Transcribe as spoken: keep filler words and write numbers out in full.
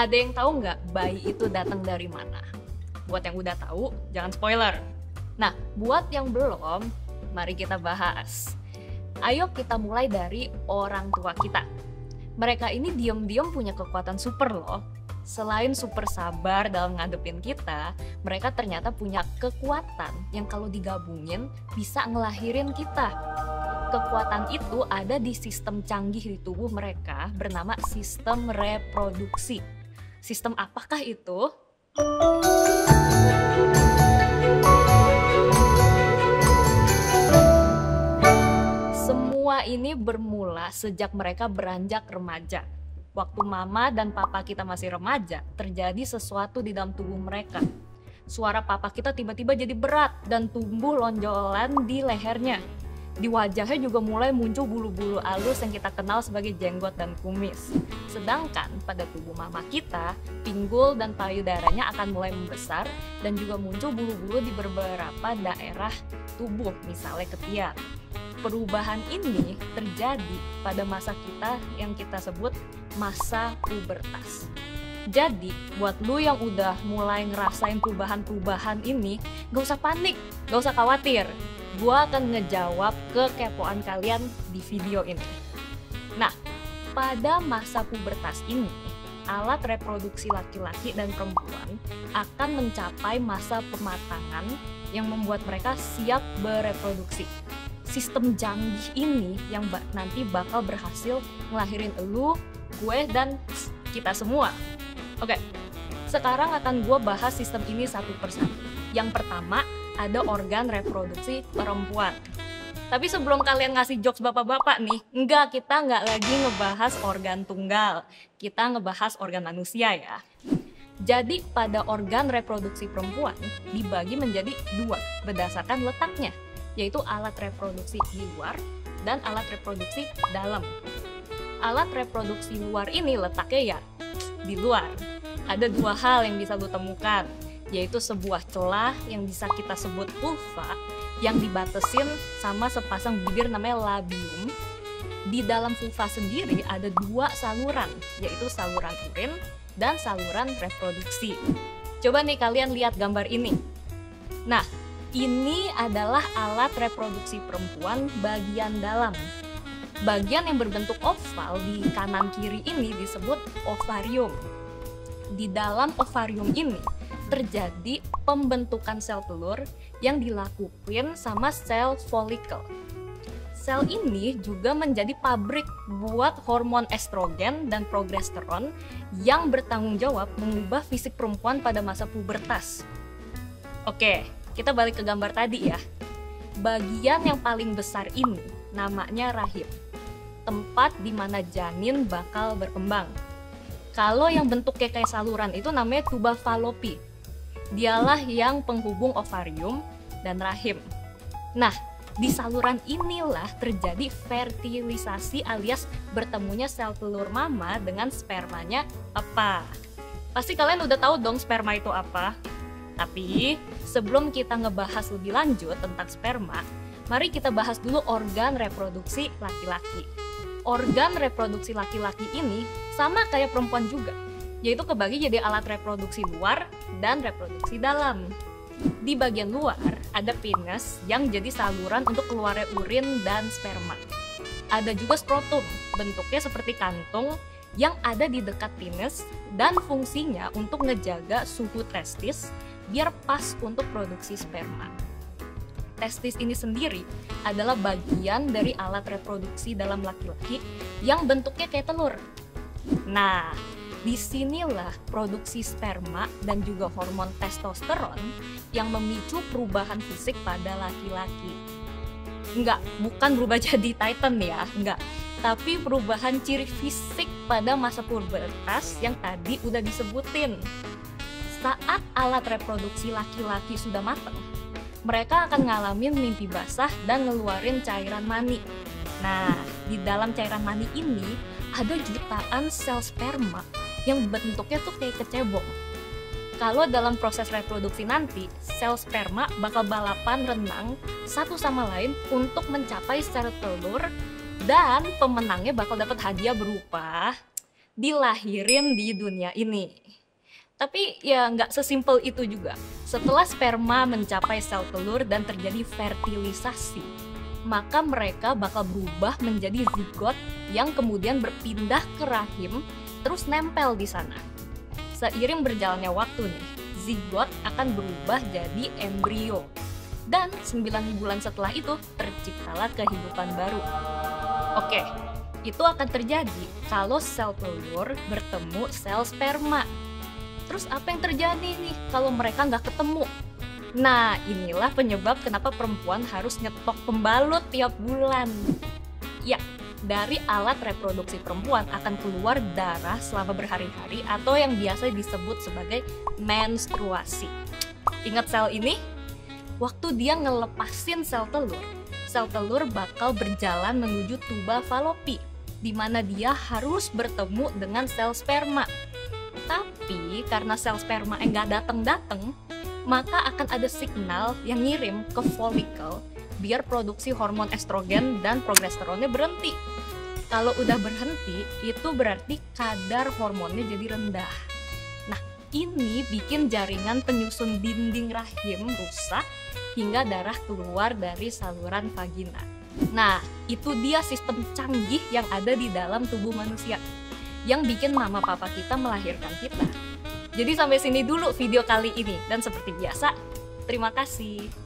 Ada yang tahu nggak bayi itu datang dari mana? Buat yang udah tahu, jangan spoiler. Nah, buat yang belum, mari kita bahas. Ayo kita mulai dari orang tua kita. Mereka ini diam-diam punya kekuatan super loh. Selain super sabar dalam ngadepin kita, mereka ternyata punya kekuatan yang kalau digabungin bisa ngelahirin kita. Kekuatan itu ada di sistem canggih di tubuh mereka bernama sistem reproduksi. Sistem apakah itu? Semua ini bermula sejak mereka beranjak remaja. Waktu mama dan papa kita masih remaja, terjadi sesuatu di dalam tubuh mereka. Suara papa kita tiba-tiba jadi berat dan tumbuh lonjolan di lehernya. Di wajahnya juga mulai muncul bulu-bulu halus yang kita kenal sebagai jenggot dan kumis. Sedangkan pada tubuh mama kita, pinggul dan payudaranya akan mulai membesar dan juga muncul bulu-bulu di beberapa daerah tubuh, misalnya ketiak. Perubahan ini terjadi pada masa kita yang kita sebut masa pubertas. Jadi, buat lu yang udah mulai ngerasain perubahan-perubahan ini, gak usah panik, gak usah khawatir. Gua akan ngejawab kekepoan kalian di video ini. Nah, pada masa pubertas ini, alat reproduksi laki-laki dan perempuan akan mencapai masa pematangan yang membuat mereka siap bereproduksi. Sistem canggih ini yang nanti bakal berhasil ngelahirin elu, gue, dan kita semua. Oke, sekarang akan gue bahas sistem ini satu persatu. Yang pertama, ada organ reproduksi perempuan. Tapi sebelum kalian ngasih jokes bapak-bapak nih, enggak, kita nggak lagi ngebahas organ tunggal. Kita ngebahas organ manusia ya. Jadi pada organ reproduksi perempuan dibagi menjadi dua berdasarkan letaknya, yaitu alat reproduksi di luar dan alat reproduksi dalam. Alat reproduksi luar ini letaknya ya di luar. Ada dua hal yang bisa lu temukan, yaitu sebuah celah yang bisa kita sebut vulva yang dibatesin sama sepasang bibir namanya labium. Di dalam vulva sendiri ada dua saluran, yaitu saluran urin dan saluran reproduksi. Coba nih kalian lihat gambar ini. Nah, ini adalah alat reproduksi perempuan bagian dalam. Bagian yang berbentuk oval di kanan kiri ini disebut ovarium. Di dalam ovarium ini terjadi pembentukan sel telur yang dilakukan sama sel folikel. Sel ini juga menjadi pabrik buat hormon estrogen dan progesteron yang bertanggung jawab mengubah fisik perempuan pada masa pubertas. Oke, kita balik ke gambar tadi ya. Bagian yang paling besar ini namanya rahim, tempat di mana janin bakal berkembang. Kalau yang bentuknya kayak saluran itu namanya tuba falopi. Dialah yang penghubung ovarium dan rahim. Nah, di saluran inilah terjadi fertilisasi alias bertemunya sel telur mama dengan spermanya apa. Pasti kalian udah tahu dong sperma itu apa. Tapi sebelum kita ngebahas lebih lanjut tentang sperma, mari kita bahas dulu organ reproduksi laki-laki. Organ reproduksi laki-laki ini sama kayak perempuan juga, yaitu kebagi jadi alat reproduksi luar dan reproduksi dalam. Di bagian luar ada penis yang jadi saluran untuk keluarnya urin dan sperma. Ada juga skrotum, bentuknya seperti kantung yang ada di dekat penis dan fungsinya untuk ngejaga suhu testis biar pas untuk produksi sperma. Testis ini sendiri adalah bagian dari alat reproduksi dalam laki-laki yang bentuknya kayak telur. Nah, disinilah produksi sperma dan juga hormon testosteron yang memicu perubahan fisik pada laki-laki. Enggak, bukan berubah jadi Titan ya, enggak. Tapi perubahan ciri fisik pada masa pubertas yang tadi udah disebutin. Saat alat reproduksi laki-laki sudah matang, mereka akan ngalamin mimpi basah dan ngeluarin cairan mani. Nah, di dalam cairan mani ini ada jutaan sel sperma yang bentuknya tuh kayak kecebong. Kalau dalam proses reproduksi nanti, sel sperma bakal balapan renang satu sama lain untuk mencapai sel telur dan pemenangnya bakal dapat hadiah berupa dilahirin di dunia ini. Tapi ya nggak sesimpel itu juga. Setelah sperma mencapai sel telur dan terjadi fertilisasi, maka mereka bakal berubah menjadi zigot yang kemudian berpindah ke rahim, terus nempel di sana. Seiring berjalannya waktu nih, zigot akan berubah jadi embrio. Dan sembilan bulan setelah itu, terciptalah kehidupan baru. Oke, itu akan terjadi kalau sel telur bertemu sel sperma. Terus apa yang terjadi nih kalau mereka nggak ketemu? Nah, inilah penyebab kenapa perempuan harus nyetok pembalut tiap bulan. Ya, dari alat reproduksi perempuan akan keluar darah selama berhari-hari atau yang biasa disebut sebagai menstruasi. Ingat sel ini? Waktu dia ngelepasin sel telur, sel telur bakal berjalan menuju tuba falopi, di mana dia harus bertemu dengan sel sperma. Tapi karena sel sperma enggak datang-datang, maka akan ada signal yang ngirim ke folikel biar produksi hormon estrogen dan progesteronnya berhenti. Kalau udah berhenti, itu berarti kadar hormonnya jadi rendah. Nah, ini bikin jaringan penyusun dinding rahim rusak hingga darah keluar dari saluran vagina. Nah, itu dia sistem canggih yang ada di dalam tubuh manusia yang bikin mama papa kita melahirkan kita. Jadi sampai sini dulu video kali ini, dan seperti biasa, terima kasih.